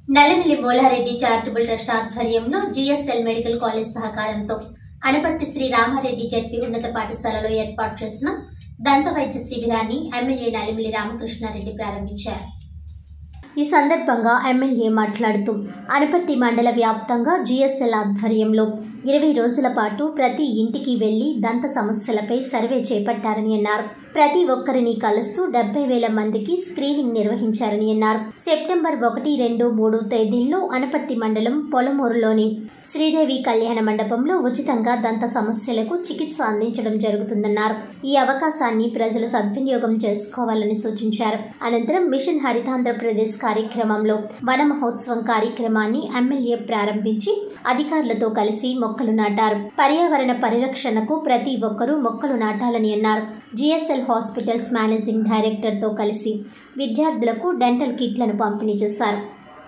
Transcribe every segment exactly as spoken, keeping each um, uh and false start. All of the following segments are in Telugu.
నల్లమిల్లి మూలారెడ్డి చారిటబుల్ ట్రస్ట్ ఆధ్వర్యంలో జిఎస్ఎల్ మెడికల్ కాలేజ్ సహకారంతో అనపర్తి శ్రీ రామారెడ్డి జెడ్పీ ఉన్నత పాఠశాలలో ఏర్పాటు చేసిన దంత వైద్య శిబిరాన్ని ఎమ్మెల్యే నల్లమిల్లి రామకృష్ణారెడ్డి ప్రారంభించారు. ఈ సందర్భంగా ఎమ్మెల్యే మాట్లాడుతూ అనపర్తి మండల వ్యాప్తంగా జిఎస్ఎల్ ఆధ్వర్యంలో ఇరవై రోజుల పాటు ప్రతి ఇంటికి వెళ్లి దంత సమస్యలపై సర్వే చేపట్టారని అన్నారు. ప్రతి ఒక్కరిని కలుస్తూ డెబ్బై వేల మందికి స్క్రీనింగ్ నిర్వహించారని అన్నారు. సెప్టెంబర్ ఒకటి రెండు మూడు తేదీల్లో అనపర్తి మండలం పొలమూరులోని శ్రీదేవి కళ్యాణ మండపంలో ఉచితంగా దంత సమస్యలకు చికిత్స అందించడం జరుగుతుందన్నారు. ఈ అవకాశాన్ని ప్రజలు సద్వినియోగం చేసుకోవాలని సూచించారు. అనంతరం మిషన్ హరితాంధ్రప్రదేశ్ కార్యక్రమంలో వన మహోత్సవం కార్యక్రమాన్ని ఎమ్మెల్యే ప్రారంభించి అధికారులతో కలిసి మొక్కలు నాటారు. పర్యావరణ పరిరక్షణకు ప్రతి ఒక్కరూ మొక్కలు నాటాలని అన్నారు. జిఎస్ఎల్ హాస్పిటల్స్ మేనేజింగ్ డైరెక్టర్తో కలిసి విద్యార్థులకు డెంటల్ కిట్లను పంపిణీ చేశారు.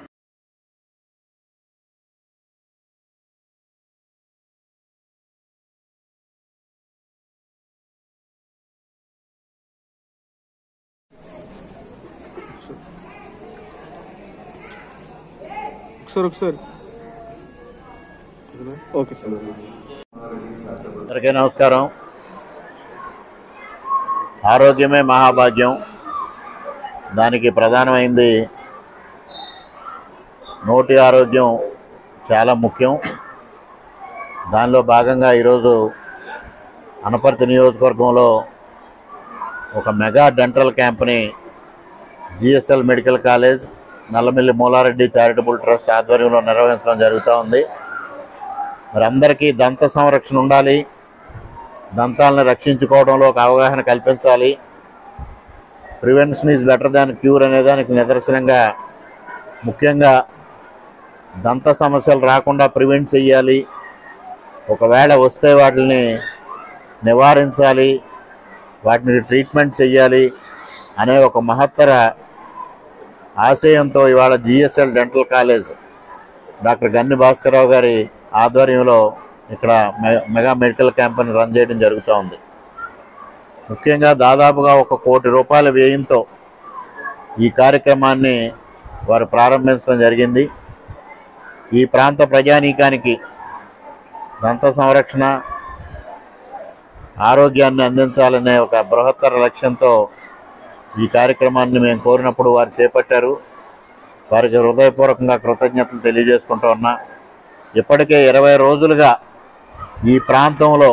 అందరికీ నమస్కారం. ఆరోగ్యమే మహాభాగ్యం. దానికి ప్రధానమైంది నోటి ఆరోగ్యం చాలా ముఖ్యం. దానిలో భాగంగా ఈరోజు అనపర్తి నియోజకవర్గంలో ఒక మెగా డెంటల్ క్యాంప్ని GSL medical college Nallamilli Moolareddy charitable trust ఆధ్వర్యంలో నిర్వహించడం జరుగుతూ ఉంది. మరి అందరికీ దంత సంరక్షణ ఉండాలి, దంతాలను రక్షించుకోవడంలో ఒక అవగాహన కల్పించాలి. Prevention is better than cure అనే దానికి నిదర్శనంగా ముఖ్యంగా దంత సమస్యలు రాకుండా ప్రివెంట్ చేయాలి, ఒకవేళ వస్తే వాటిని నివారించాలి, వాటిని ట్రీట్మెంట్ చేయాలి అనే ఒక మహత్తర ఆశయంతో ఇవాళ GSL dental college doctor Ganni Bhaskararao గారి ఆధ్వర్యంలో ఇక్కడ మెగా మెడికల్ క్యాంప్ని రన్ చేయడం జరుగుతూ ఉంది. ముఖ్యంగా దాదాపుగా ఒక కోటి రూపాయల వ్యయంతో ఈ కార్యక్రమాన్ని వారు ప్రారంభించడం జరిగింది. ఈ ప్రాంత ప్రజానీకానికి దంత సంరక్షణ ఆరోగ్యాన్ని అందించాలనే ఒక బృహత్తర లక్ష్యంతో ఈ కార్యక్రమాన్ని మేము కోరినప్పుడు వారు చేపట్టారు. వారికి హృదయపూర్వకంగా కృతజ్ఞతలు తెలియజేసుకుంటూ ఉన్నా. ఇప్పటికే ఇరవై రోజులుగా ఈ ప్రాంతంలో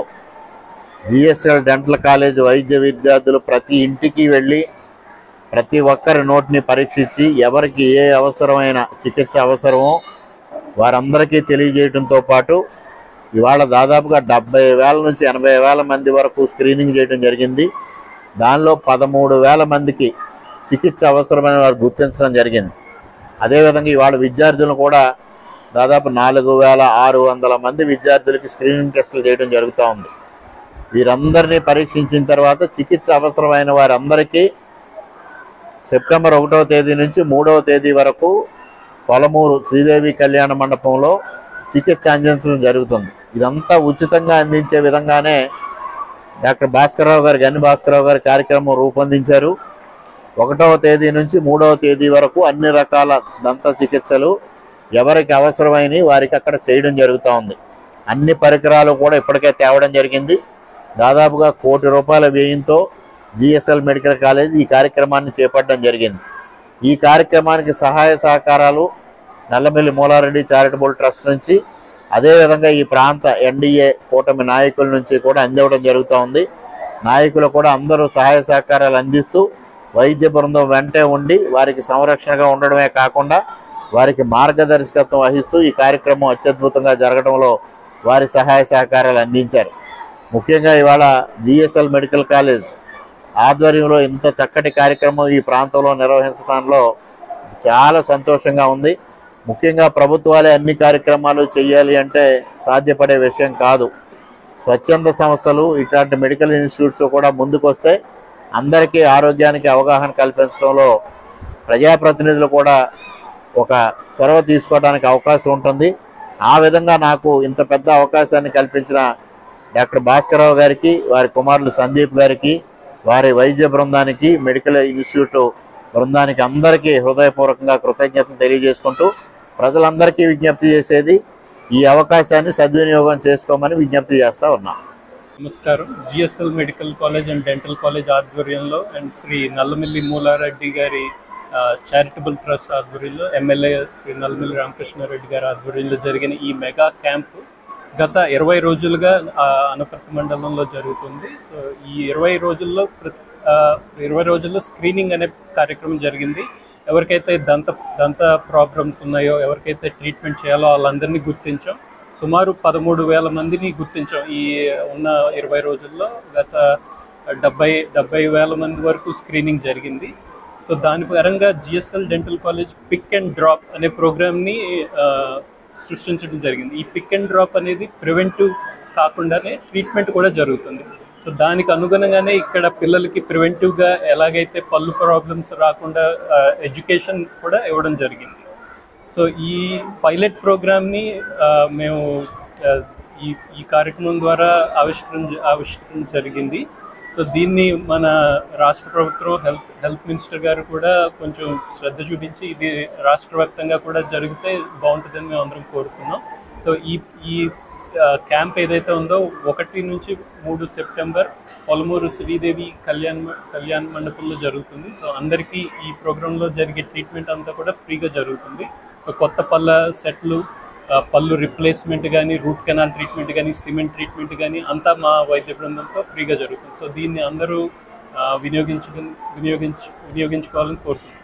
జిఎస్ఎల్ డెంటల్ కాలేజ్ వైద్య విద్యార్థులు ప్రతి ఇంటికి వెళ్ళి ప్రతి ఒక్కరి నోటిని పరీక్షించి ఎవరికి ఏ అవసరమైన చికిత్స అవసరమో వారందరికీ తెలియజేయడంతో పాటు ఇవాళ దాదాపుగా డెబ్బై వేల నుంచి ఎనభై వేల మంది వరకు స్క్రీనింగ్ చేయడం జరిగింది. దానిలో పదమూడు వేల మందికి చికిత్స అవసరమైన వారు గుర్తించడం జరిగింది. అదేవిధంగా ఇవాళ విద్యార్థులను కూడా దాదాపు నాలుగు వేల ఆరు వందల మంది విద్యార్థులకి స్క్రీనింగ్ టెస్టులు చేయడం జరుగుతూ ఉంది. వీరందరినీ పరీక్షించిన తర్వాత చికిత్స అవసరమైన వారందరికీ సెప్టెంబర్ ఒకటవ తేదీ నుంచి మూడవ తేదీ వరకు పొలమూరు శ్రీదేవి కళ్యాణ మండపంలో చికిత్స అందించడం జరుగుతుంది. ఇదంతా ఉచితంగా అందించే విధంగానే డాక్టర్ భాస్కరరావు గారు గన్ని భాస్కరరావు గారి కార్యక్రమం రూపొందించారు. ఒకటవ తేదీ నుంచి మూడవ తేదీ వరకు అన్ని రకాల దంత చికిత్సలు ఎవరికి అవసరమైనవి వారికి అక్కడ చేయడం జరుగుతూ ఉంది. అన్ని పరికరాలు కూడా ఇప్పటికే తేవడం జరిగింది. దాదాపుగా కోటి రూపాయల వ్యయంతో జిఎస్ఎల్ మెడికల్ కాలేజ్ ఈ కార్యక్రమాన్ని చేపట్టడం జరిగింది. ఈ కార్యక్రమానికి సహాయ సహకారాలు నల్లమిల్లి మూలారెడ్డి చారిటబుల్ ట్రస్ట్ నుంచి, అదేవిధంగా ఈ ప్రాంత ఎన్డీఏ కూటమి నాయకుల నుంచి కూడా అందివ్వడం జరుగుతూ ఉంది. నాయకులు కూడా అందరూ సహాయ సహకారాలు అందిస్తూ వైద్య బృందం వెంటే ఉండి వారికి సంరక్షణగా ఉండడమే కాకుండా వారికి మార్గదర్శకత్వం వహిస్తూ ఈ కార్యక్రమం అత్యద్భుతంగా జరగడంలో వారి సహాయ సహకారాలు అందించారు. ముఖ్యంగా ఇవాళ జిఎస్ఎల్ మెడికల్ కాలేజ్ ఆధ్వర్యంలో ఇంత చక్కటి కార్యక్రమం ఈ ప్రాంతంలో నిర్వహించడంలో చాలా సంతోషంగా ఉంది. ముఖ్యంగా ప్రభుత్వాలే అన్ని కార్యక్రమాలు చేయాలి అంటే సాధ్యపడే విషయం కాదు. స్వచ్ఛంద సంస్థలు ఇట్లాంటి మెడికల్ ఇన్స్టిట్యూట్స్ కూడా ముందుకు వస్తే అందరికీ ఆరోగ్యానికి అవగాహన కల్పించడంలో ప్రజాప్రతినిధులు కూడా ఒక చొరవ తీసుకోవడానికి అవకాశం ఉంటుంది. ఆ విధంగా నాకు ఇంత పెద్ద అవకాశాన్ని కల్పించిన డాక్టర్ భాస్కరరావు గారికి, వారి కుమారులు సందీప్ గారికి, వారి వైద్య బృందానికి, మెడికల్ ఇన్స్టిట్యూట్ బృందానికి అందరికీ హృదయపూర్వకంగా కృతజ్ఞతలు తెలియజేసుకుంటూ ప్రజలందరికీ విజ్ఞప్తి చేసేది ఈ అవకాశాన్ని సద్వినియోగం చేసుకోమని విజ్ఞప్తి చేస్తూ ఉన్నాం. నమస్కారం. GSL medical college and dental college ఆధ్వర్యంలో అండ్ శ్రీ నల్లమిల్లి మూలారెడ్డి గారి చారిటబుల్ ట్రస్ట్ ఆధ్వర్యంలో ఎమ్మెల్యే శ్రీ నల్లమిల్లి రామకృష్ణారెడ్డి గారి ఆధ్వర్యంలో జరిగిన ఈ మెగా క్యాంపు గత ఇరవై రోజులుగా అనపర్తి మండలంలో జరుగుతుంది. సో ఈ ఇరవై రోజుల్లో ఇరవై రోజుల్లో స్క్రీనింగ్ అనే కార్యక్రమం జరిగింది. ఎవరికైతే దంత దంత ప్రాబ్లమ్స్ ఉన్నాయో, ఎవరికైతే ట్రీట్మెంట్ చేయాలో వాళ్ళందరినీ గుర్తించాం. సుమారు పదమూడు వేల మందిని గుర్తించాం ఈ ఉన్న ఇరవై రోజుల్లో. గత డెబ్బై డెబ్బై వేల మంది వరకు స్క్రీనింగ్ జరిగింది. సో దాని పరంగా GSL dental college pick and drop అనే ప్రోగ్రామ్ని సృష్టించడం జరిగింది. ఈ పిక్ అండ్ డ్రాప్ అనేది ప్రివెంటివ్ కాకుండానే ట్రీట్మెంట్ కూడా జరుగుతుంది. సో దానికి అనుగుణంగానే ఇక్కడ పిల్లలకి ప్రివెంటివ్గా ఎలాగైతే పళ్ళు ప్రాబ్లమ్స్ రాకుండా ఎడ్యుకేషన్ కూడా ఇవ్వడం జరిగింది. సో ఈ పైలట్ ప్రోగ్రామ్ని మేము ఈ ఈ కార్యక్రమం ద్వారా ఆవిష్కరణ ఆవిష్కరణ జరిగింది. సో దీన్ని మన రాష్ట్ర ప్రభుత్వం హెల్త్ హెల్త్ మినిస్టర్ గారు కూడా కొంచెం శ్రద్ధ చూపించి ఇది రాష్ట్ర వ్యాప్తంగా కూడా జరిగితే బాగుంటుందని మేము అందరం కోరుతున్నాం. సో ఈ ఈ క్యాంప్ ఏదైతే ఉందో ఒకటి నుంచి మూడు సెప్టెంబర్ పొలమూరు శ్రీదేవి కళ్యాణ్ కళ్యాణ మండపంలో జరుగుతుంది. సో అందరికీ ఈ ప్రోగ్రాంలో జరిగే ట్రీట్మెంట్ అంతా కూడా ఫ్రీగా జరుగుతుంది. సో కొత్త పళ్ళ సెట్లు, పళ్ళు రిప్లేస్మెంట్ కానీ, రూట్ కెనాల్ ట్రీట్మెంట్ కానీ, సిమెంట్ ట్రీట్మెంట్ కానీ అంతా మా వైద్య బృందంతో ఫ్రీగా జరుగుతుంది. సో దీన్ని అందరూ వినియోగించడం వినియోగించు వినియోగించుకోవాలని కోరుతున్నాను.